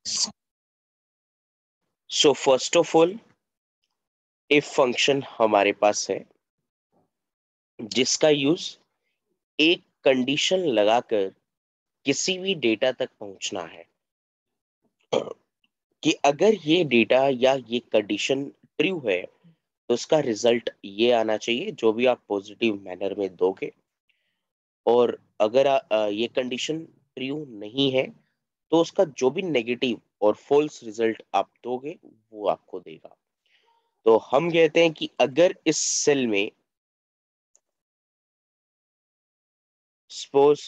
So first of all if function हमारे पास है जिसका यूज एक कंडीशन लगाकर किसी भी डेटा तक पहुंचना है कि अगर ये डेटा या ये कंडीशन ट्रू है तो उसका रिजल्ट ये आना चाहिए जो भी आप पॉजिटिव मैनर में दोगे। और अगर ये कंडीशन ट्रू नहीं है तो उसका जो भी नेगेटिव और फॉल्स रिजल्ट आप दोगे वो आपको देगा। तो हम कहते हैं कि अगर इस सेल में सपोज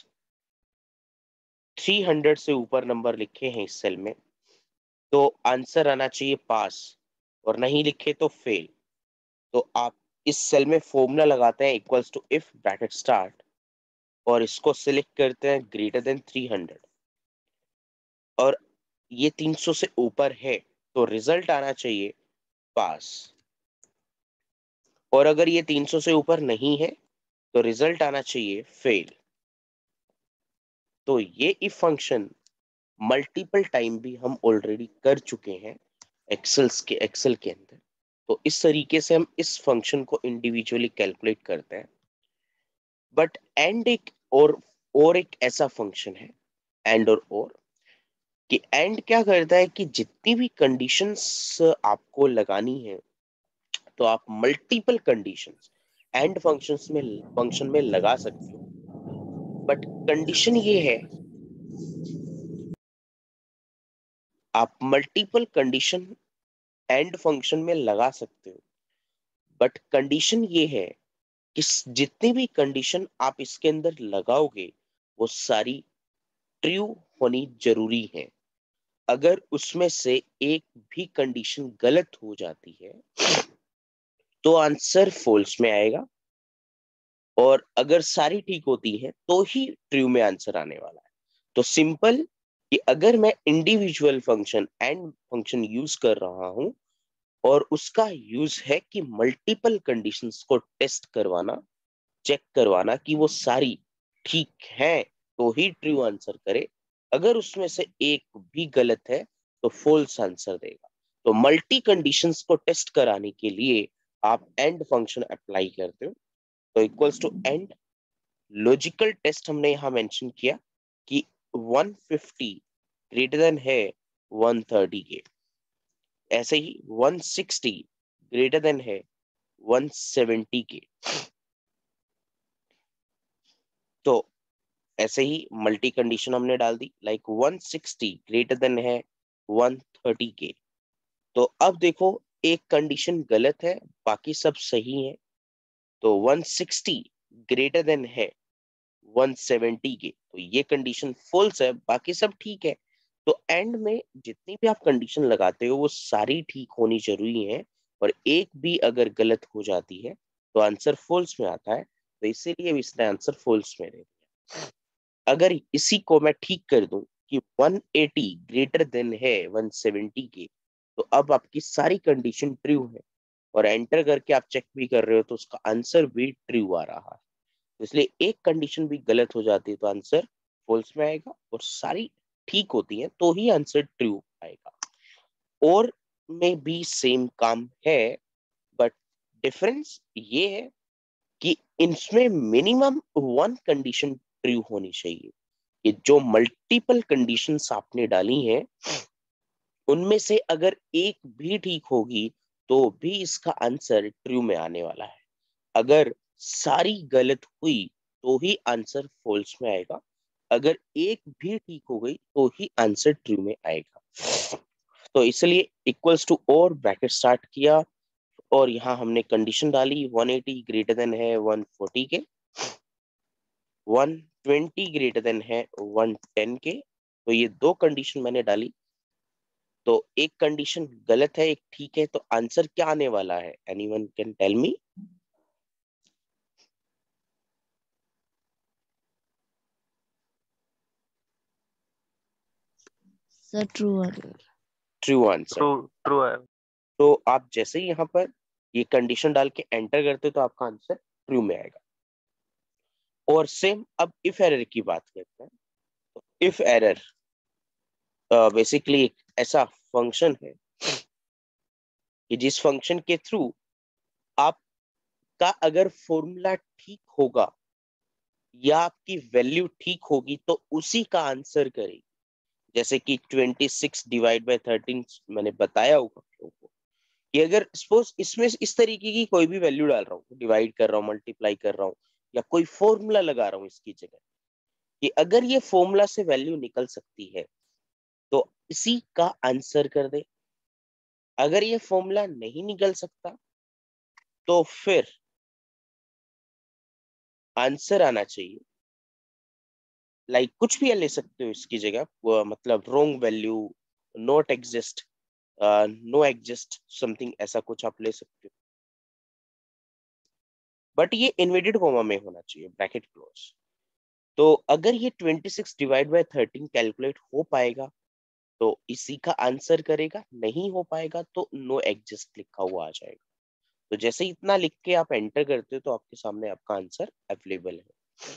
300 से ऊपर नंबर लिखे हैं इस सेल में तो आंसर आना चाहिए पास, और नहीं लिखे तो फेल। तो आप इस सेल में फॉर्मूला लगाते हैं equals to if bracket start और इसको सिलेक्ट करते हैं ग्रेटर देन 300 और ये 300 से ऊपर है तो रिजल्ट आना चाहिए पास, और अगर ये 300 से ऊपर नहीं है तो रिजल्ट आना चाहिए फेल। तो ये इफ फंक्शन मल्टीपल टाइम भी हम ऑलरेडी कर चुके हैं एक्सेल के अंदर। तो इस तरीके से हम इस फंक्शन को इंडिविजुअली कैलकुलेट करते हैं। बट एंड एक और एक ऐसा फंक्शन है एंड और कि एंड क्या करता है कि जितनी भी कंडीशंस आपको लगानी है तो आप मल्टीपल कंडीशंस एंड फंक्शन में लगा सकते हो। बट कंडीशन ये है आप मल्टीपल कंडीशन एंड फंक्शन में लगा सकते हो, बट कंडीशन ये है कि जितनी भी कंडीशन आप इसके अंदर लगाओगे वो सारी ट्रू होनी जरूरी है। अगर उसमें से एक भी कंडीशन गलत हो जाती है तो आंसर फॉल्स में आएगा, और अगर सारी ठीक होती है तो ही ट्रू में आंसर आने वाला है। तो सिंपल कि अगर मैं individual function and function use कर रहा हूं और उसका यूज है कि मल्टीपल कंडीशंस को टेस्ट करवाना, चेक करवाना कि वो सारी ठीक है तो ही ट्रू आंसर करे, अगर उसमें से एक भी गलत है तो फॉल्स आंसर देगा। तो मल्टी कंडीशंस को टेस्ट कराने के लिए आप एंड फंक्शन अप्लाई करते हो। तो equals to and logical test हमने यहां मेंशन किया कि 150 ग्रेटर देन है 130 के, ऐसे ही 160 ग्रेटर देन है 170 के। तो ऐसे ही मल्टी कंडीशन हमने डाल दी लाइक 160 ग्रेटर देन है 130 के। तो अब देखो एक कंडीशन गलत है बाकी सब सही है, तो 160 ग्रेटर देन है 170 के, तो ये कंडीशन फॉल्स है बाकी सब ठीक है। तो एंड में जितनी भी आप कंडीशन लगाते हो वो सारी ठीक होनी जरूरी है, और एक भी अगर गलत हो जाती है तो आंसर फॉल्स में आता है। तो इसीलिए इसने आंसर फॉल्स में दे दिया। अगर इसी को मैं ठीक कर दूं कि 180 ग्रेटर देन है 170 के, तो अब आपकी सारी कंडीशन ट्रू है और एंटर करके आप चेक भी कर रहे हो तो उसका आंसर भी ट्रू आ रहा है। तो इसलिए एक कंडीशन भी गलत हो जाती है तो आंसर फॉल्स में आएगा, और सारी ठीक होती है तो ही आंसर ट्रू आएगा। और में भी सेम काम है, बट डिफरेंस ये है कि इनमें मिनिमम वन कंडीशन ट्रू होनी चाहिए। कि जो मल्टीपल कंडीशंस आपने डाली हैं उनमें से अगर एक भी ठीक होगी तो भी इसका आंसर ट्रू में आने वाला है। अगर सारी गलत हुई तो ही आंसर फॉल्स में आएगा, अगर एक भी ठीक हो गई तो ही आंसर ट्रू में आएगा। तो इसलिए इक्वल्स टू और ब्रैकेट स्टार्ट किया और यहाँ हमने कंडीशन डाली 180 ग्रेटर देन है 140 के, 120 ग्रेटर देन है 110 के। तो ये दो कंडीशन मैंने डाली, तो एक कंडीशन गलत है एक ठीक है, तो आंसर क्या आने वाला है? Anyone can tell me? Sir true answer. True answer. True true है। तो आप जैसे ही यहाँ पर ये कंडीशन डाल के एंटर करते हो तो आपका आंसर ट्रू में आएगा। और सेम अब इफ एरर की बात करते हैं। इफ एरर बेसिकली एक ऐसा फंक्शन है कि जिस फंक्शन के थ्रू आपका अगर फॉर्मूला ठीक होगा या आपकी वैल्यू ठीक होगी तो उसी का आंसर करेगी। जैसे कि 26 ÷ 13 मैंने बताया होगा आपको कि अगर सपोज इसमें इस तरीके की कोई भी वैल्यू डाल रहा हूँ, डिवाइड कर रहा हूँ, मल्टीप्लाई कर रहा हूँ, या कोई फॉर्मूला लगा रहा हूँ इसकी जगह, कि अगर ये फॉर्मूला से वैल्यू निकल सकती है तो इसी का आंसर कर दे। अगर ये फॉर्मूला नहीं निकल सकता तो फिर आंसर आना चाहिए, लाइक कुछ भी ले सकते हो इसकी जगह, मतलब wrong value, not exist, no exist, something ऐसा कुछ आप ले सकते हो, बट ये इन्वर्टेड कॉमा में होना चाहिए, ब्रैकेट क्लोज। तो अगर ये 26 ÷ 13 कैलकुलेट हो पाएगा तो इसी का आंसर करेगा, नहीं हो पाएगा तो नो एग्जिस्ट लिखा हुआ आ जाएगा। तो जैसे इतना लिख के आप एंटर करते हो तो आपके सामने आपका आंसर अवेलेबल है।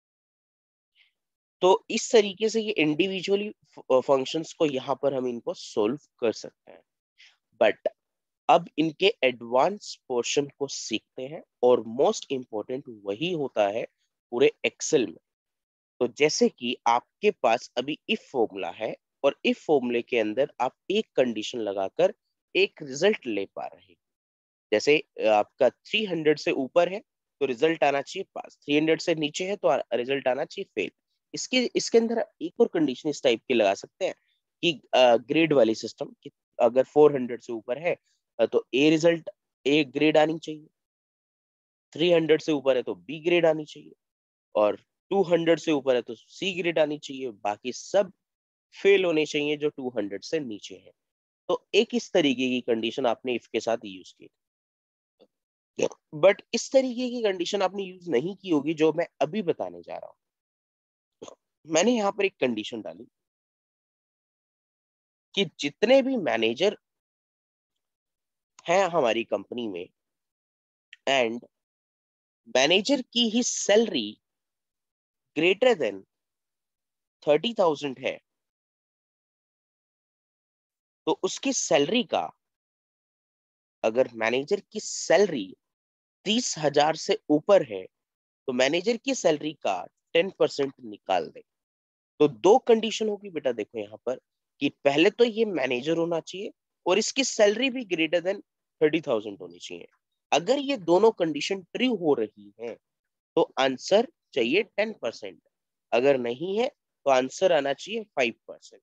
तो इस तरीके से ये इंडिविजुअली फंक्शंस को यहाँ पर हम इनको सोल्व कर सकते हैं। बट अब इनके एडवांस पोर्शन को सीखते हैं और मोस्ट इंपॉर्टेंट वही होता है पूरे एक्सेल में। तो जैसे कि आपके पास अभी इफ फॉर्मूला है और इफ फॉर्मूले के अंदर आप एक कंडीशन लगाकर एक रिजल्ट ले पा रहे हैं। जैसे आपका 300 से ऊपर है तो रिजल्ट आना चाहिए पास, 300 से नीचे है तो रिजल्ट आना चाहिए फेल। इसके अंदर एक और कंडीशन इस टाइप की लगा सकते हैं कि ग्रेड वाली सिस्टम, कि अगर 400 से ऊपर है तो ए ग्रेड आनी चाहिए, 300 से ऊपर है तो बी ग्रेड आनी चाहिए, और 200 से ऊपर है तो सी ग्रेड आनी चाहिए, बाकी सब फेल होने चाहिए जो 200 से नीचे है। तो एक इस तरीके की कंडीशन आपने इफ के साथ यूज की, बट इस तरीके की कंडीशन आपने यूज नहीं की होगी जो मैं अभी बताने जा रहा हूं। मैंने यहाँ पर एक कंडीशन डाली कि जितने भी मैनेजर हैं हमारी कंपनी में एंड मैनेजर की ही सैलरी ग्रेटर देन 30,000 है तो उसकी सैलरी का, अगर मैनेजर की सैलरी 30,000 से ऊपर है तो मैनेजर की सैलरी का 10% निकाल दे। तो दो कंडीशन होगी बेटा, देखो यहाँ पर कि पहले तो ये मैनेजर होना चाहिए और इसकी सैलरी भी ग्रेटर देन 30,000 होनी चाहिए। अगर ये दोनों कंडीशन ट्रू हो रही है तो आंसर चाहिए 10%, अगर नहीं है तो आंसर आना चाहिए 5%।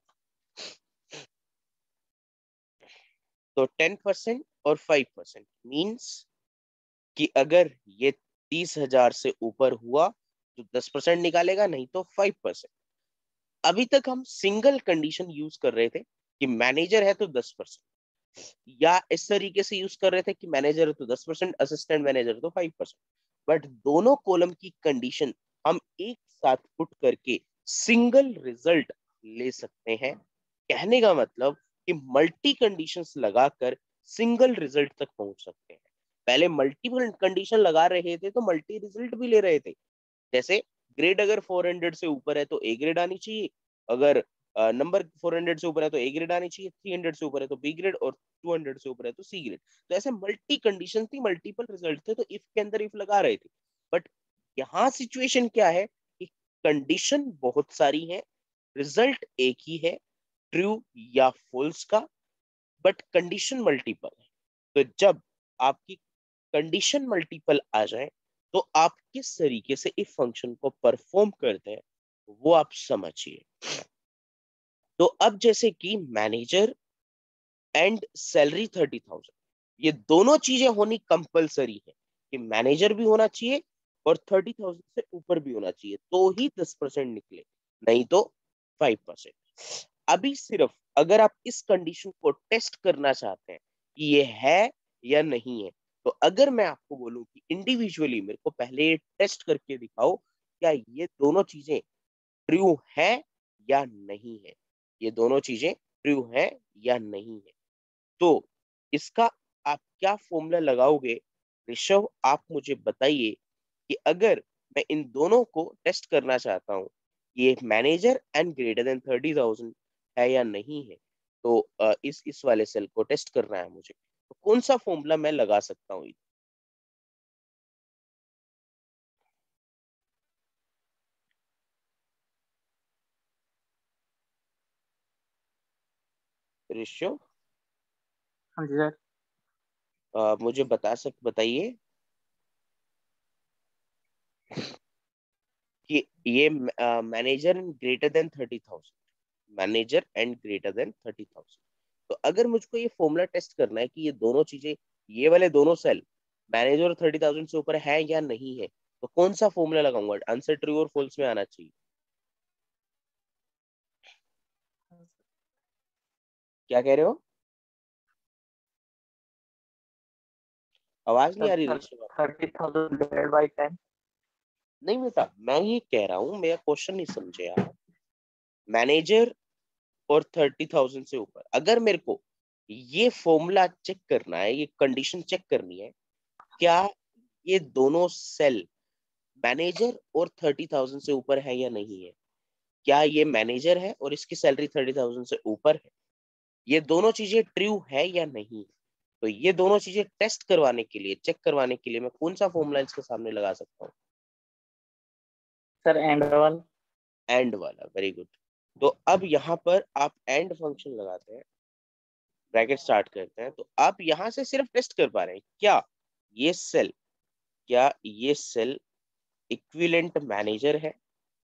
तो 10% और 5% मीन्स कि अगर ये 30,000 से ऊपर हुआ तो 10% निकालेगा, नहीं तो 5%। अभी तक हम सिंगल कंडीशन यूज कर रहे थे कि मैनेजर है तो 10%, या इस तरीके से यूज कर रहे थे कि मैनेजर है तो 10%, असिस्टेंट मैनेजर तो 5%। बट दोनों कॉलम की कंडीशन हम एक साथ पुट करके सिंगल रिजल्ट ले सकते हैं। कहने का मतलब कि मल्टी कंडीशंस लगाकर सिंगल रिजल्ट तक पहुंच सकते हैं। पहले मल्टीपल कंडीशन लगा रहे थे तो मल्टी रिजल्ट भी ले रहे थे। जैसे ग्रेड अगर 400 से ऊपर है तो ए ग्रेड आनी चाहिए, अगर नंबर 400 से ऊपर है तो ए ग्रेड आनी चाहिए, 300 से ऊपर है तो बी ग्रेड, और 200 से ऊपर है तो सी ग्रेड। तो ऐसे मल्टी कंडीशन थी, मल्टीपल रिजल्ट थे, तो इफ के अंदर इफ लगा रहे थे। बट यहाँ सिचुएशन क्या है कि कंडीशन बहुत सारी है, रिजल्ट एक ही है, ट्रू या फॉल्स का, बट कंडीशन मल्टीपल है। तो जब आपकी कंडीशन मल्टीपल आ जाए तो आप किस तरीके से इफ फंक्शन को परफॉर्म करते हैं वो आप समझिए। तो अब जैसे कि मैनेजर एंड सैलरी 30,000, ये दोनों चीजें होनी कंपलसरी है कि मैनेजर भी होना चाहिए और 30,000 से ऊपर भी होना चाहिए तो ही 10% निकले, नहीं तो 5%। अभी सिर्फ अगर आप इस कंडीशन को टेस्ट करना चाहते हैं कि ये है या नहीं है, तो अगर मैं आपको बोलूं कि इंडिविजुअली मेरे को पहले ये टेस्ट करके दिखाओ क्या ये दोनों चीजें ट्रू है या नहीं है, ये दोनों चीजें ट्रू है या नहीं है, तो इसका आप क्या फॉर्मूला लगाओगे? ऋषभ आप मुझे बताइए कि अगर मैं इन दोनों को टेस्ट करना चाहता हूँ, ये मैनेजर एंड ग्रेटर देन 30,000 है या नहीं है, तो इस वाले सेल को टेस्ट करना है मुझे, तो कौन सा फॉर्मूला मैं लगा सकता हूँ? रेशियो हाँ जी सर। मुझे बताइए कि ये manager and greater than 30,000, manager and greater than 30,000। तो अगर मुझको ये फॉर्मूला टेस्ट करना है कि ये दोनों चीजें, ये वाले दोनों सेल मैनेजर और 30,000 से ऊपर है या नहीं है, तो कौन सा फॉर्मूला लगाऊंगा? आंसर ट्रू और फॉल्स में आना चाहिए। क्या कह रहे हो? आवाज नहीं आ रही ऋषभ? 30,000 divide by 10। नहीं बेटा, मैं ये कह रहा हूँ, मेरा क्वेश्चन नहीं समझे आप। मैनेजर और 30,000 से ऊपर, अगर मेरे को ये फॉर्मूला चेक करना है, ये कंडीशन चेक करनी है, क्या ये दोनों सेल मैनेजर और 30,000 से ऊपर है या नहीं है, क्या ये मैनेजर है और इसकी सैलरी 30,000 से ऊपर है, ये दोनों चीजें ट्रू है या नहीं। तो ये दोनों चीजें टेस्ट करवाने के लिए, चेक करवाने के लिए मैं कौन सा फॉर्मूला इसके सामने लगा सकता हूँ? सर एंड वाला। एंड वाला, वेरी गुड। तो अब यहाँ पर आप एंड फंक्शन लगाते हैं, ब्रैकेट स्टार्ट करते हैं, तो आप यहाँ से सिर्फ टेस्ट कर पा रहे हैं ये सेल क्या ये सेल इक्विवेलेंट मैनेजर है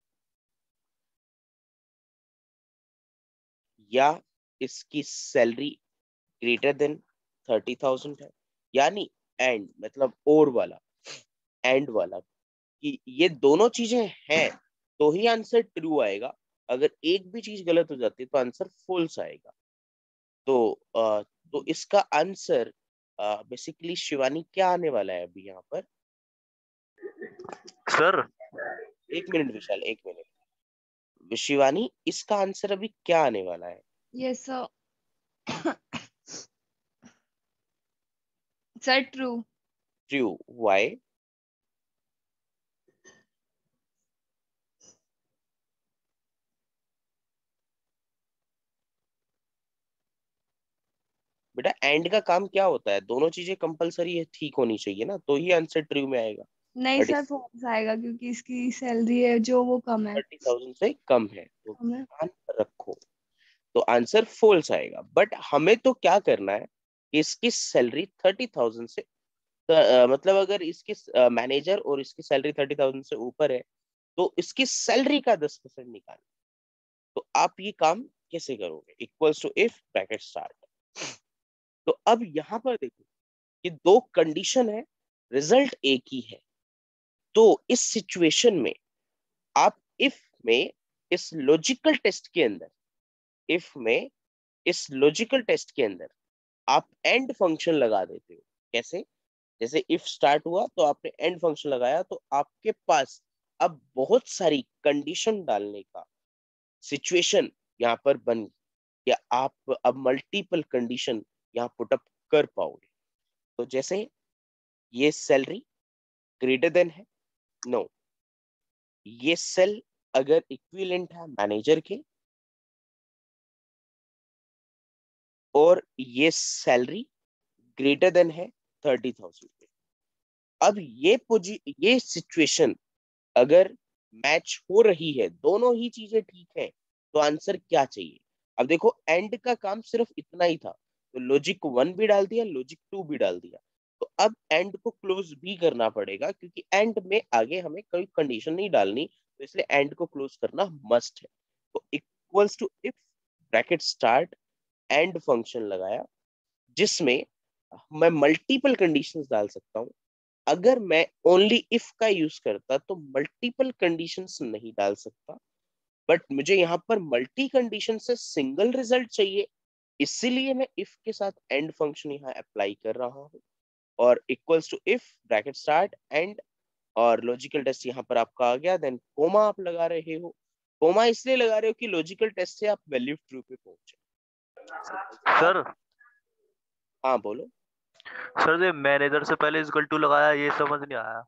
या इसकी सैलरी ग्रेटर देन 30,000 है। यानी एंड मतलब और वाला, एंड वाला कि ये दोनों चीजें हैं तो ही आंसर ट्रू आएगा। अगर एक भी चीज गलत हो जाती है तो आंसर फॉल्स आएगा। तो इसका आंसर बेसिकली शिवानी क्या आने वाला है अभी यहाँ पर? Sir 1 minute Vishal, 1 minute. Shivani, इसका आंसर अभी क्या आने वाला है? Yes sir. Sir true. True, why? बेटा एंड का काम क्या होता है? दोनों चीजें कंपलसरी है, ठीक होनी चाहिए ना, तो ही आंसर ट्रू में आएगा। नहीं बट सर, फॉल्स आएगा क्योंकि इसकी सैलरी है जो वो कम है। 30,000 से कम है, तो कम है। ध्यान रखो, तो आंसर फॉल्स आएगा। बट हमें तो क्या करना है, इसकी सैलरी 30,000 से मतलब अगर इसकी मैनेजर और इसकी सैलरी 30,000 से ऊपर है तो इसकी सैलरी का 10% निकालना। तो आप ये काम कैसे करोगे? Equals to if bracket start. तो अब यहां पर देखो कि दो कंडीशन है, रिजल्ट एक ही है। तो इस सिचुएशन में आप इफ में इस लॉजिकल टेस्ट के अंदर, इफ में इस लॉजिकल टेस्ट के अंदर आप एंड फंक्शन लगा देते हो। कैसे? जैसे इफ स्टार्ट हुआ तो आपने एंड फंक्शन लगाया, तो आपके पास अब बहुत सारी कंडीशन डालने का सिचुएशन यहाँ पर बन गई, या आप अब मल्टीपल कंडीशन यहाँ पुटअप कर पाओगे। तो जैसे ये सैलरी ग्रेटर देन है, नो, ये सेल अगर इक्विवेलेंट है मैनेजर के, और ये सैलरी ग्रेटर देन है 30,000 पे। अब ये सिचुएशन अगर मैच हो रही है, दोनों ही चीजें ठीक है, तो आंसर क्या चाहिए? अब देखो एंड का काम सिर्फ इतना ही था, तो लॉजिक 1 भी डाल दिया, लॉजिक 2 भी डाल दिया। तो अब एंड को क्लोज भी करना पड़ेगा, क्योंकि एंड में आगे हमें कोई कंडीशन नहीं डालनी, तो इसलिए एंड को क्लोज करना मस्ट है। तो equals to if bracket start and function लगाया, जिसमें मैं मल्टीपल कंडीशंस डाल सकता हूँ। अगर मैं ओनली इफ का यूज करता तो मल्टीपल कंडीशंस नहीं डाल सकता, बट मुझे यहाँ पर मल्टी कंडीशन से सिंगल रिजल्ट चाहिए, इसीलिए मैं इफ के साथ एंड फंक्शन यहाँ अप्लाई कर रहा हूँ। और equals to if bracket start and, और लॉजिकल टेस्ट यहाँ पर आपका आ गया, देन कोमा आप लगा रहे हो। कोमा इसलिए लगा रहे हो कि लॉजिकल टेस्ट से आप वैल्यू ट्रू पे पहुंचे। सर हाँ बोलो। सर ये मैनेजर से पहले इक्वल टू लगाया, ये समझ नहीं आया।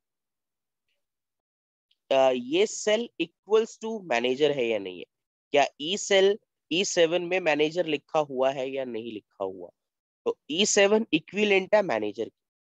ये सेल इक्वल्स टू मैनेजर है या नहीं है? क्या ई सेल E7 में मैनेजर लिखा हुआ है या नहीं लिखा हुआ, तो E7 इक्विवेलेंट है मैनेजर,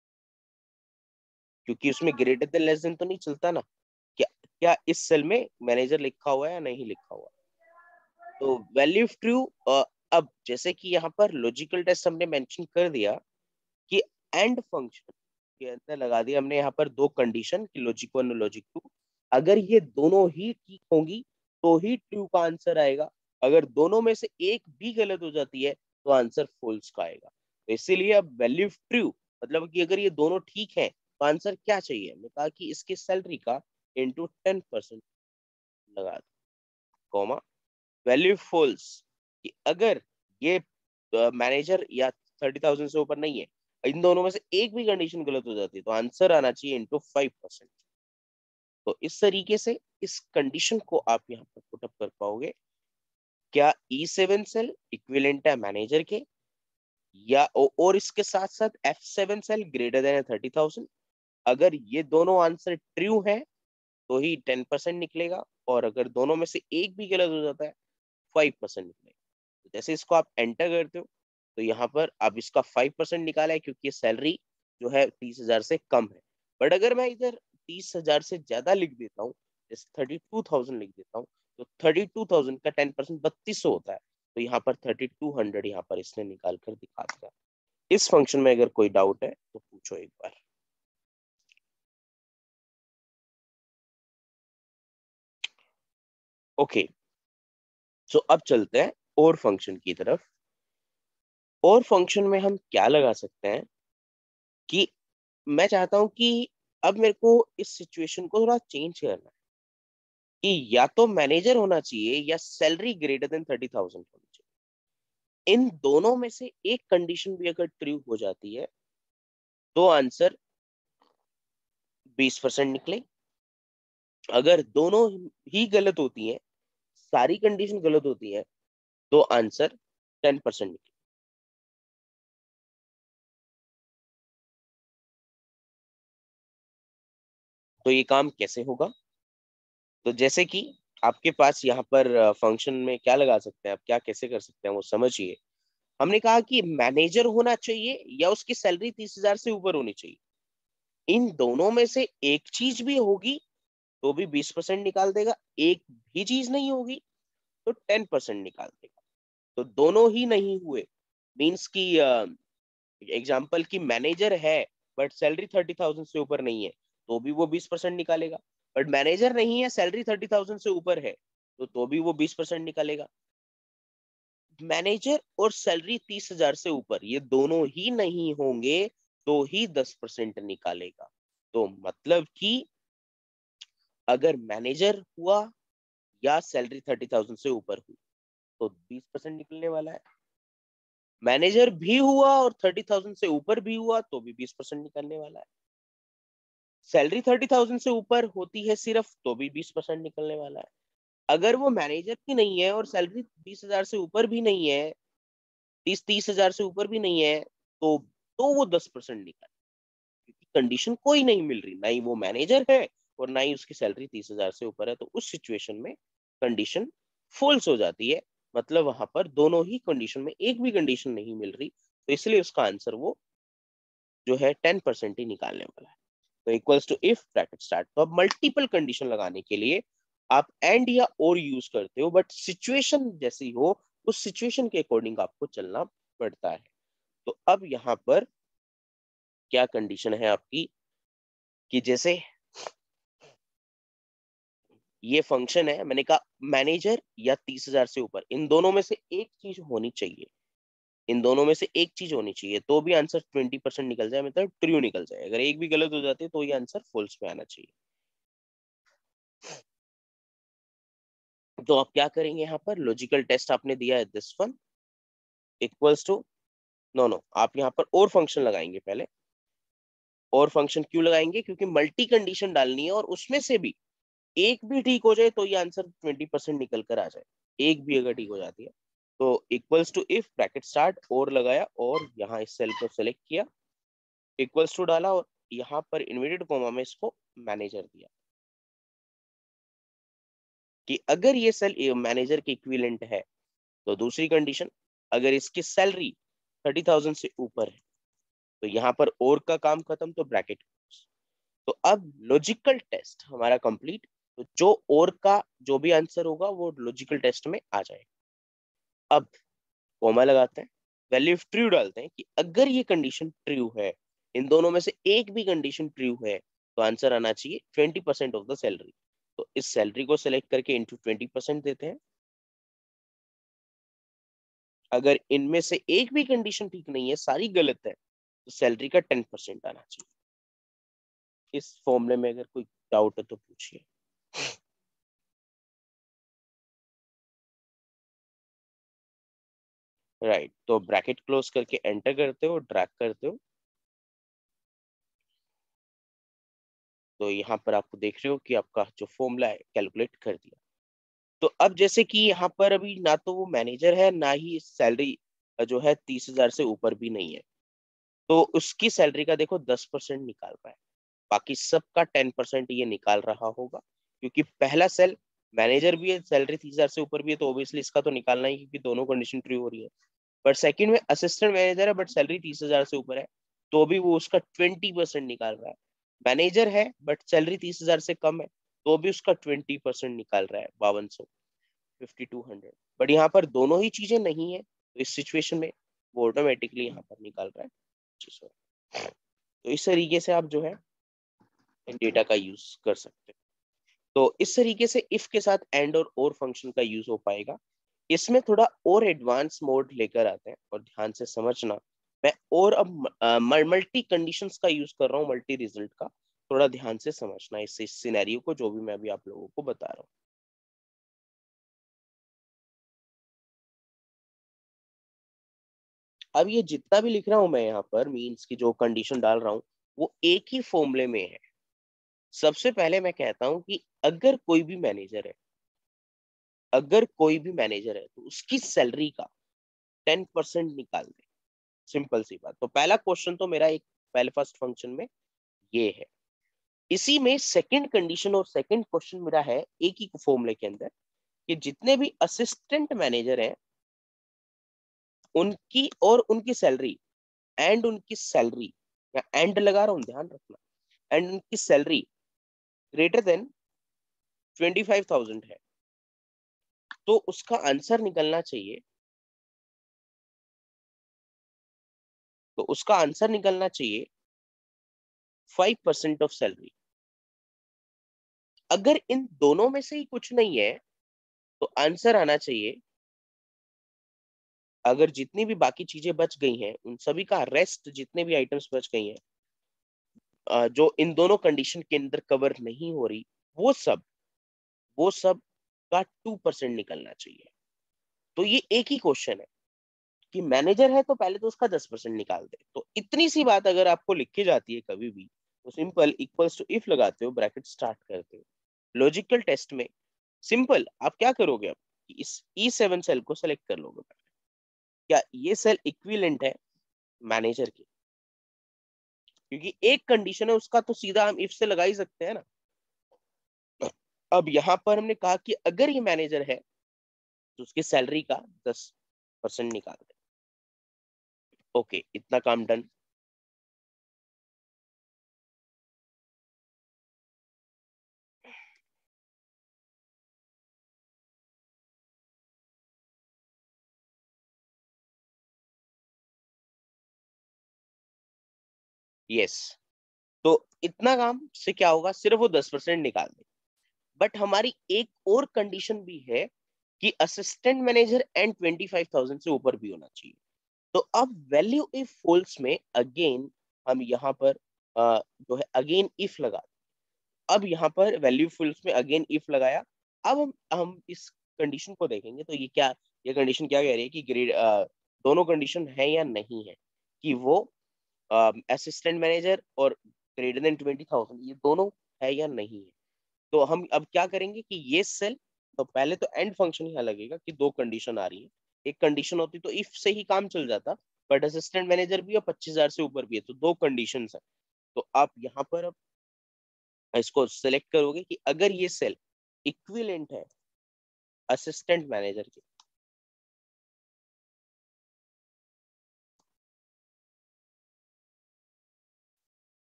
क्योंकि उसमें ग्रेटर देन लेस देन तो नहीं चलता ना, क्या क्या इस सेल में मैनेजर लिखा हुआ है या नहीं लिखा हुआ। तो वैल्यू ऑफ ट्रू, अब जैसे कि यहाँ पर लॉजिकल टेस्ट हमने मेंशन कर दिया कि एंड फंक्शन के अंदर लगा दिया हमने यहाँ पर दो कंडीशन कि लॉजिक 1 और लॉजिक 2, अगर ये दोनों ही ठीक होंगी तो ही ट्रू का आंसर आएगा, अगर दोनों में से एक भी गलत हो जाती है तो आंसर फॉल्स का आएगा। तो इसीलिए अब वैल्यू ऑफ ट्रू मतलब कि अगर ये दोनों ठीक है तो आंसर क्या चाहिए, हमने कहा कि इसकी सैलरी का इंटू 10% लगा दो, कॉमा वैल्यू फॉल्स कि अगर ये मैनेजर या 30,000 से ऊपर नहीं है, इन दोनों में से एक भी कंडीशन गलत हो जाती है तो आंसर आना चाहिए इंटू 5%। तो इस तरीके से इस कंडीशन को आप यहाँ पर पुटअप कर पाओगे, क्या E7 सेल इक्विवेलेंट है मैनेजर के, या और इसके साथ साथ F7 सेल ग्रेटर देन 30,000, अगर ये दोनों आंसर ट्रू है तो ही 10% निकलेगा, और अगर दोनों में से एक भी गलत हो जाता है 5% निकलेगा। तो जैसे इसको आप एंटर करते हो तो यहाँ पर आप इसका 5% निकाला है, क्योंकि सैलरी जो है 30,000 से कम है। बट अगर मैं इधर 30,000 से ज्यादा लिख देता हूँ, जैसे 32,000 लिख देता हूँ, तो 32,000 का 10% 3200 होता है, तो यहाँ पर 3200 यहाँ पर इसने निकाल कर दिखा दिया। इस फंक्शन में अगर कोई डाउट है तो पूछो एक बार। ओके, सो अब चलते हैं और फंक्शन की तरफ। और फंक्शन में हम क्या लगा सकते हैं कि मैं चाहता हूं कि अब मेरे को इस सिचुएशन को थोड़ा चेंज करना है कि या तो मैनेजर होना चाहिए या सैलरी ग्रेटर देन 30,000 होनी चाहिए। इन दोनों में से एक कंडीशन भी अगर ट्रू हो जाती है तो आंसर 20% निकले, अगर दोनों ही गलत होती हैं, सारी कंडीशन गलत होती है, तो आंसर 10% निकले। तो ये काम कैसे होगा, तो जैसे कि आपके पास यहाँ पर फंक्शन में क्या लगा सकते हैं, आप क्या कैसे कर सकते हैं वो समझिए। हमने कहा कि मैनेजर होना चाहिए या उसकी सैलरी 30,000 से ऊपर होनी चाहिए, इन दोनों में से एक चीज भी होगी तो भी 20% निकाल देगा, एक भी चीज नहीं होगी तो 10% निकाल देगा। तो दोनों ही नहीं हुए मीन्स की एग्जाम्पल की मैनेजर है बट सैलरी 30,000 से ऊपर नहीं है तो भी वो 20% निकालेगा, बट मैनेजर नहीं है सैलरी 30,000 से ऊपर है तो भी वो 20% निकालेगा। मैनेजर और सैलरी 30,000 से ऊपर ये दोनों ही नहीं होंगे तो ही 10% निकालेगा। तो मतलब कि अगर मैनेजर हुआ या सैलरी 30,000 से ऊपर हुई तो 20% निकलने वाला है, मैनेजर भी हुआ और 30,000 से ऊपर भी हुआ तो भी 20% निकलने वाला है, सैलरी 30,000 से ऊपर होती है सिर्फ तो भी 20% निकलने वाला है, अगर वो मैनेजर भी नहीं है और सैलरी 20,000 से ऊपर भी नहीं है, 30,000 से ऊपर भी नहीं है, तो वो 10% निकाले, क्योंकि कंडीशन कोई नहीं मिल रही, ना ही वो मैनेजर है और ना ही उसकी सैलरी 30,000 से ऊपर है, तो उस सिचुएशन में कंडीशन फॉल्स हो जाती है, मतलब वहां पर दोनों ही कंडीशन में एक भी कंडीशन नहीं मिल रही, तो इसलिए उसका आंसर वो जो है 10% ही निकालने वाला है। तो equals to if bracket start, तो अब मल्टीपल कंडीशन लगाने के लिए आप एंड या और यूज करते हो, बट सिचुएशन जैसी हो उस सिचुएशन के अकॉर्डिंग आपको चलना पड़ता है। तो अब यहाँ पर क्या कंडीशन है आपकी कि जैसे ये फंक्शन है, मैंने कहा मैनेजर या 30,000 से ऊपर, इन दोनों में से एक चीज होनी चाहिए, इन दोनों में से एक चीज होनी चाहिए तो भी आंसर 20% निकल जाए, मतलब ट्रू निकल जाए, अगर एक भी गलत हो जाती है तो ये आंसर फॉल्स में आना चाहिए। तो आप क्या करेंगे, यहाँ पर लॉजिकल टेस्ट आपने दिया है this one equals to, no आप यहाँ पर और फंक्शन लगाएंगे पहले, और फंक्शन क्यों लगाएंगे, क्योंकि मल्टी कंडीशन डालनी है और उसमें से भी एक भी ठीक हो जाए तो ये आंसर 20% निकल कर आ जाए, एक भी अगर ठीक हो जाती है तो equals to if bracket start और लगाया और यहाँ इस सेल को सेलेक्ट किया, इक्वल्स टू डाला और यहाँ पर इन्वर्टेड कॉमा में इसको मैनेजर दिया कि अगर ये सेल मैनेजर के इक्विवेलेंट है तो दूसरी कंडीशन, अगर इसकी सैलरी 30,000 से ऊपर है तो यहाँ पर और का काम खत्म, तो ब्रैकेट। तो अब लॉजिकल टेस्ट हमारा कंप्लीट, तो जो और का जो भी आंसर होगा वो लॉजिकल टेस्ट में आ जाएगा। अब कॉमा लगाते हैं, वैल्यू ऑफ ट्रू डालते हैं कि अगर ये कंडीशन ट्रू है, इन दोनों में से एक भी कंडीशन ट्रू है, तो आंसर आना चाहिए 20% ऑफ द सैलरी। तो इस सैलरी को सिलेक्ट करके इंटू 20% देते हैं। अगर इनमें से एक भी कंडीशन ठीक नहीं है, सारी गलत है, तो सैलरी का 10% आना चाहिए। इस फॉर्मूले में अगर कोई डाउट है तो पूछिए। राइट, तो ब्रैकेट क्लोज करके एंटर करते हो, ड्रैग करते हो, तो यहाँ पर आपको देख रहे हो कि आपका जो फॉर्मूला है कैलकुलेट कर दिया। तो अब जैसे कि यहाँ पर अभी ना तो वो मैनेजर है, ना ही सैलरी जो है 30,000 से ऊपर भी नहीं है, तो उसकी सैलरी का देखो 10% निकाल रहा है, बाकी सबका 10% ये निकाल रहा होगा, क्योंकि पहला सेल मैनेजर भी है, सैलरी 30,000 से ऊपर भी है, तो ऑब्वियसली इसका तो निकालना ही, क्योंकि दोनों कंडीशन ट्रू हो रही है। पर सेकंड में असिस्टेंट मैनेजर है बट सैलरी 30,000 से ऊपर है, तो भी वो उसका 20% निकाल रहा है। मैनेजर है बट सैलरी 30,000 से कम है, तो भी उसका 20% निकाल रहा है, 5200, 5200। बट यहाँ पर दोनों ही चीजें नहीं है, तो इस सिचुएशन में वो ऑटोमेटिकली यहाँ पर निकाल रहा है 2500। तो इस तरीके से आप जो है डेटा का यूज कर सकते हैं। तो इस तरीके से इफ के साथ एंड और फंक्शन का यूज हो पाएगा। इसमें थोड़ा और एडवांस मोड लेकर आते हैं, और ध्यान से समझना, मैं और अब मल्टी कंडीशंस का यूज कर रहा हूँ, मल्टी रिजल्ट का, थोड़ा ध्यान से समझना इस सिनेरियो को, जो भी मैं अभी आप लोगों को बता रहा हूँ। अब ये जितना भी लिख रहा हूं मैं यहाँ पर, मीन्स की जो कंडीशन डाल रहा हूँ, वो एक ही फॉर्मूले में है। सबसे पहले मैं कहता हूं कि अगर कोई भी मैनेजर है, अगर कोई भी मैनेजर है, तो उसकी सैलरी का 10% निकाल दे। सिंपल सी बात। तो पहला क्वेश्चन तो मेरा एक पहले फर्स्ट फंक्शन में ये है। इसी में सेकंड कंडीशन और सेकंड क्वेश्चन मेरा है एक ही फॉर्मूले के अंदर, कि जितने भी असिस्टेंट मैनेजर हैं उनकी और उनकी सैलरी, एंड उनकी सैलरी, या एंड लगा रहा हूं, ध्यान रखना, एंड उनकी सैलरी ग्रेटर देन 25,000 है, तो उसका आंसर निकलना चाहिए, तो उसका आंसर निकलना चाहिए 5% ऑफ सैलरी। अगर इन दोनों में से ही कुछ नहीं है, तो आंसर आना चाहिए, अगर जितनी भी बाकी चीजें बच गई हैं, उन सभी का रेस्ट, जितने भी आइटम्स बच गई हैं जो इन दोनों कंडीशन के अंदर कवर नहीं हो रही, वो सब वो सब का 2% निकलना चाहिए। तो ये एक ही क्वेश्चन है कि मैनेजर है तो पहले तो उसका 10% निकाल दे। तो इतनी सी बात अगर आपको लिखी जाती है कभी भी, तो सिंपल इक्वल्स टू इफ लगाते हो, ब्रैकेट स्टार्ट करते हो। लॉजिकल टेस्ट में सिंपल आप क्या करोगे, अब इस E7 सेल को सेलेक्ट कर लोगे। क्या ये सेल इक्विवेलेंट है मैनेजर की? क्योंकि एक कंडीशन है उसका, तो सीधा हम इफ से लगा ही सकते हैं ना। अब यहां पर हमने कहा कि अगर ये मैनेजर है तो उसकी सैलरी का 10% निकाल दे। ओके, इतना काम डन। यस, तो इतना काम से क्या होगा, सिर्फ वो 10% निकाल दे। बट हमारी एक और कंडीशन भी है कि असिस्टेंट मैनेजर एंड 25,000 से ऊपर भी होना चाहिए। तो अब वैल्यू इफ फॉल्स में अगेन हम यहाँ पर जो है अगेन इफ लगा। अब यहाँ पर वैल्यू फॉल्स में अगेन इफ लगाया। अब हम इस कंडीशन को देखेंगे, तो ये क्या, ये कंडीशन क्या कह रही है कि ग्रेड दोनों कंडीशन है या नहीं है, कि वो असिस्टेंट मैनेजर और ग्रेटर देन 20,000 ये दोनों है या नहीं है। तो हम अब क्या करेंगे कि ये सेल, तो पहले तो एंड फंक्शन यहाँ लगेगा कि दो कंडीशन आ रही है। एक कंडीशन होती तो इफ से ही काम चल जाता, बट असिस्टेंट मैनेजर भी है 25,000 से ऊपर भी है, तो दो कंडीशन है। तो आप यहाँ पर अब इसको सेलेक्ट करोगे कि अगर ये सेल इक्विवेलेंट है असिस्टेंट मैनेजर के,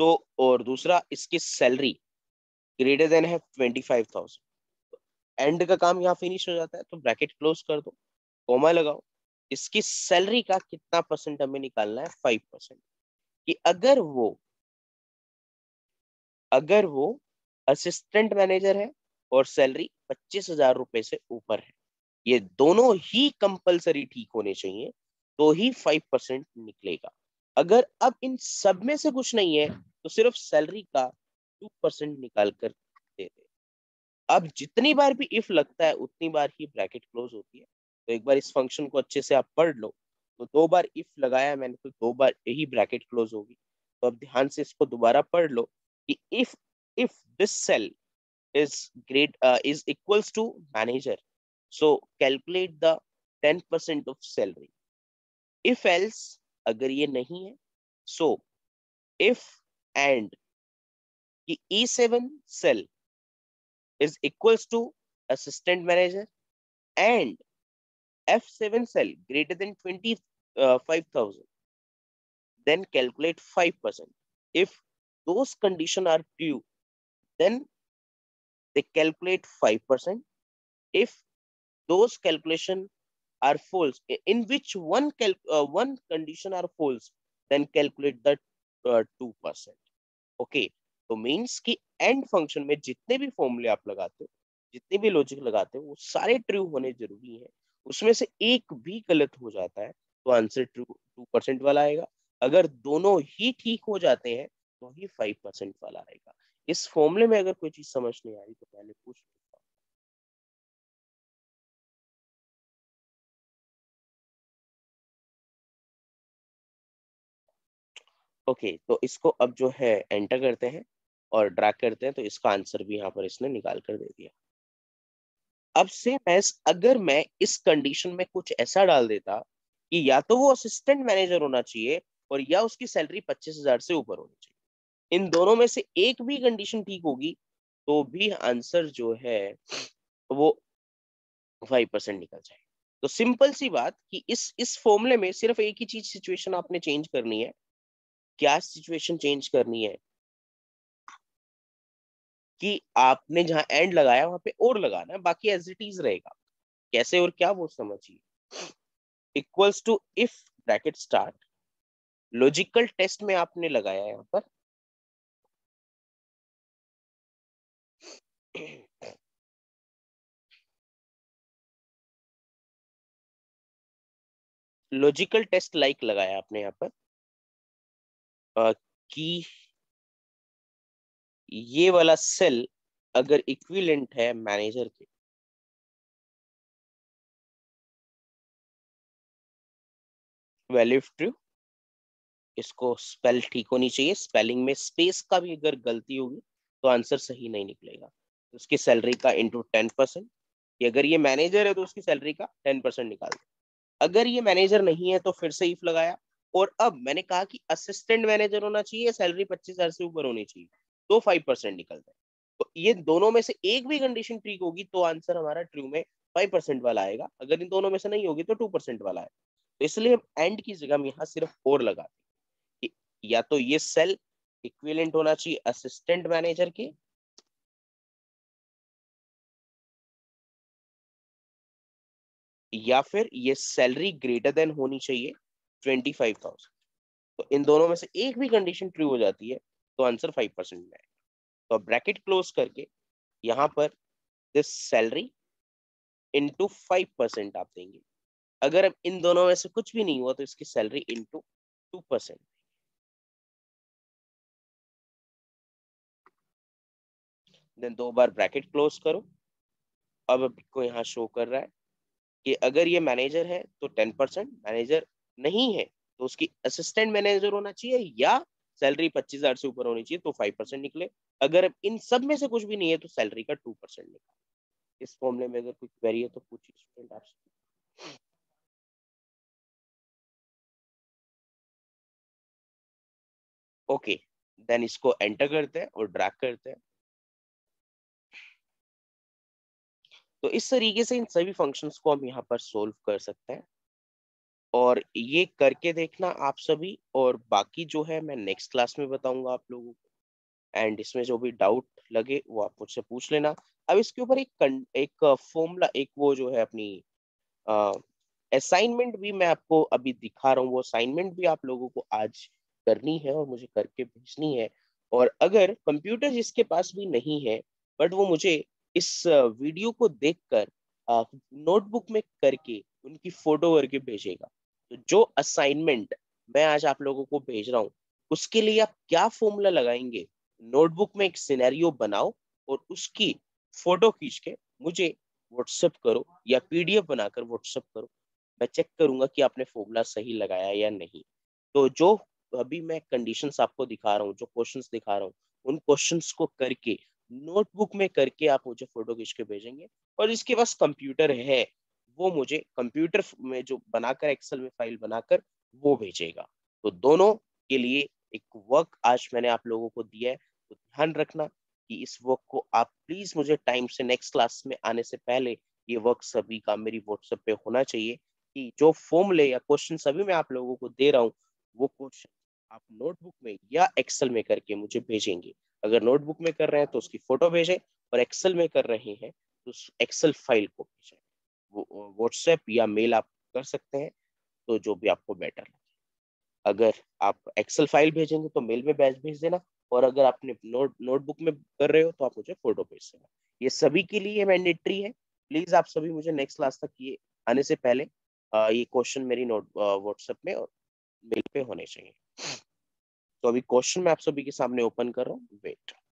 तो और दूसरा इसकी सैलरी ग्रेटर देन है 25,000। एंड का काम यहाँ फिनिश हो जाता है, तो ब्रैकेट क्लोज कर दो, कोमा लगाओ। इसकी सैलरी का कितना परसेंट हमें निकालना है? 5%। कि अगर वो असिस्टेंट मैनेजर है और सैलरी 25,000 रुपए से ऊपर है, ये दोनों ही कंपलसरी ठीक होने चाहिए, तो ही 5% निकलेगा। अगर अब इन सब में से कुछ नहीं है तो सिर्फ सैलरी का 2% निकाल कर दे दे। अब जितनी बार भी इफ लगता है उतनी बार ही ब्रैकेट क्लोज होती है। तो एक बार इस फंक्शन को अच्छे से आप पढ़ लो। तो 2 बार इफ लगाया मैंने, तो 2 बार यही ब्रैकेट क्लोज होगी। तो अब ध्यान से इसको दोबारा पढ़ लो कि if this cell is equals to manager, so calculate the 10% of salary. If else, अगर ये नहीं है, so if and कि E7 cell is equals to assistant manager and F7 cell greater than 25,000, then calculate 5%. If those conditions are true, then they calculate 5%. If those calculations are false, in which one condition are false, then calculate the 2%. Okay, तो means कि and function में जितने भी फॉर्मूले आप लगाते हो, जितने भी लॉजिक लगाते हो, वो सारे ट्रू होने जरूरी है। उसमें से एक भी गलत हो जाता है तो आंसर ट्रू 2% वाला आएगा। अगर दोनों ही ठीक हो जाते हैं तो ही 5% वाला आएगा। इस फॉर्मूले में अगर कोई चीज समझ नहीं आ रही तो पहले पूछ लो। ओके, तो इसको अब जो है एंटर करते हैं और ड्रैग करते हैं, तो इसका आंसर भी यहाँ पर इसने निकाल कर दे दिया। अब से अगर मैं इस कंडीशन में कुछ ऐसा डाल देता कि या तो वो असिस्टेंट मैनेजर होना चाहिए और या उसकी सैलरी 25,000 से ऊपर होनी चाहिए, इन दोनों में से एक भी कंडीशन ठीक होगी तो भी आंसर जो है वो 5% निकल जाए। तो सिंपल सी बात कि इस फॉर्मूले में सिर्फ एक ही चीज सिचुएशन आपने चेंज करनी है। क्या सिचुएशन चेंज करनी है? कि आपने जहां एंड लगाया वहां पे और लगाना है, बाकी एज इट इज रहेगा। कैसे और क्या वो समझिए। Equals to if bracket start, logical test में आपने लगाया यहाँ पर लॉजिकल टेस्ट लाइक लगाया आपने यहाँ पर कि ये वाला सेल अगर इक्विवेलेंट है मैनेजर के, वैल्यू ट्रू। इसको स्पेल ठीक होनी चाहिए, स्पेलिंग में स्पेस का भी अगर गलती होगी तो आंसर सही नहीं निकलेगा। तो उसकी सैलरी का इंटू 10%, अगर ये मैनेजर है तो उसकी सैलरी का 10% निकाल दो। अगर ये मैनेजर नहीं है तो फिर से इफ लगाया, और अब मैंने कहा कि असिस्टेंट मैनेजर होना चाहिए, सैलरी 25,000 से ऊपर होनी चाहिए, तो 5% निकलता है। तो ये दोनों में से एक भी कंडीशन ठीक होगी तो आंसर हमारा ट्रू में 5% वाला आएगा। अगर इन दोनों में से नहीं होगी तो 2% वाला है। तो इसलिए हम एंड की जगह हम यहाँ सिर्फ और लगाते हैं कि या तो ये सेल इक्विवेलेंट होना चाहिए असिस्टेंट मैनेजर के, या फिर ये सैलरी ग्रेटर देन होनी चाहिए 25,000। तो इन दोनों में से एक भी कंडीशन ट्रू हो जाती है तो आंसर 5% में आएगा। तो ब्रैकेट क्लोज करके यहाँ पर दिस सैलरी इंटू 5% आप देंगे। अगर अब इन दोनों में से कुछ भी नहीं हुआ तो इसकी सैलरी इंटू 2%। देन 2 बार ब्रैकेट क्लोज करो। अब आपको यहाँ शो कर रहा है कि अगर ये मैनेजर है तो 10%, मैनेजर नहीं है तो उसकी असिस्टेंट मैनेजर होना चाहिए या सैलरी 25,000 से ऊपर होनी चाहिए, तो 5% निकले। अगर इन सब में से कुछ भी नहीं है तो सैलरी का 2% निकले। इस फॉर्मूले में अगर कोई क्वेरी है तो पूछिए स्टूडेंट आपसे। ओके, देन इसको एंटर करते हैं और ड्रैग करते हैं। तो इस तरीके से इन सभी फंक्शंस को हम यहाँ पर सोल्व कर सकते हैं। और ये करके देखना आप सभी, और बाकी जो है मैं नेक्स्ट क्लास में बताऊंगा आप लोगों को। एंड इसमें जो भी डाउट लगे वो आप मुझसे पूछ लेना। अब इसके ऊपर एक फॉर्मूला, एक वो जो है अपनी असाइनमेंट भी मैं आपको अभी दिखा रहा हूँ। वो असाइनमेंट भी आप लोगों को आज करनी है और मुझे करके भेजनी है। और अगर कंप्यूटर जिसके पास भी नहीं है, बट वो मुझे इस वीडियो को देखकर नोटबुक में करके उनकी फोटो करके भेजेगा, तो जो असाइनमेंट मैं आज आप लोगों को भेज रहा हूँ उसके लिए आप क्या फॉर्मूला लगाएंगे, नोटबुक में एक सिनेरियो बनाओ और उसकी फोटो खींच के मुझे व्हाट्सएप करो या पीडीएफ बनाकर व्हाट्सएप करो। मैं चेक करूंगा कि आपने फॉर्मूला सही लगाया या नहीं। तो जो अभी मैं कंडीशंस आपको दिखा रहा हूँ, जो क्वेश्चंस दिखा रहा हूँ, उन क्वेश्चंस को करके नोटबुक में करके आप मुझे फोटो खींच के भेजेंगे। और जिसके पास कंप्यूटर है वो मुझे कंप्यूटर में जो बनाकर एक्सेल में फाइल बनाकर वो भेजेगा। तो दोनों के लिए एक वर्क आज मैंने आप लोगों को दिया है। तो ध्यान रखना कि इस वर्क को आप प्लीज मुझे टाइम से नेक्स्ट क्लास में आने से पहले ये वर्क सभी का मेरी व्हाट्सएप पे होना चाहिए, कि जो फॉर्मूले या क्वेश्चन सभी मैं आप लोगों को दे रहा हूँ वो क्वेश्चन आप नोटबुक में या एक्सेल में करके मुझे भेजेंगे। अगर नोटबुक में कर रहे हैं तो उसकी फोटो भेजें, और एक्सेल में कर रहे हैं तो उस एक्सेल फाइल को भेजें। वो व्हाट्सएप या मेल आप कर सकते हैं, तो जो भी आपको बेटर लगे। अगर आप एक्सेल फाइल भेजेंगे तो मेल में बैच भेज देना, और अगर आपने नोटबुक में कर रहे हो तो आप मुझे फोटो भेज देना। ये सभी के लिए मैंडेटरी है। प्लीज आप सभी मुझे नेक्स्ट क्लास तक ये आने से पहले ये क्वेश्चन मेरी नोट व्हाट्सएप में और मेल पे होने चाहिए। तो अभी क्वेश्चन मैं आप सभी के सामने ओपन कर रहा हूँ, वेट।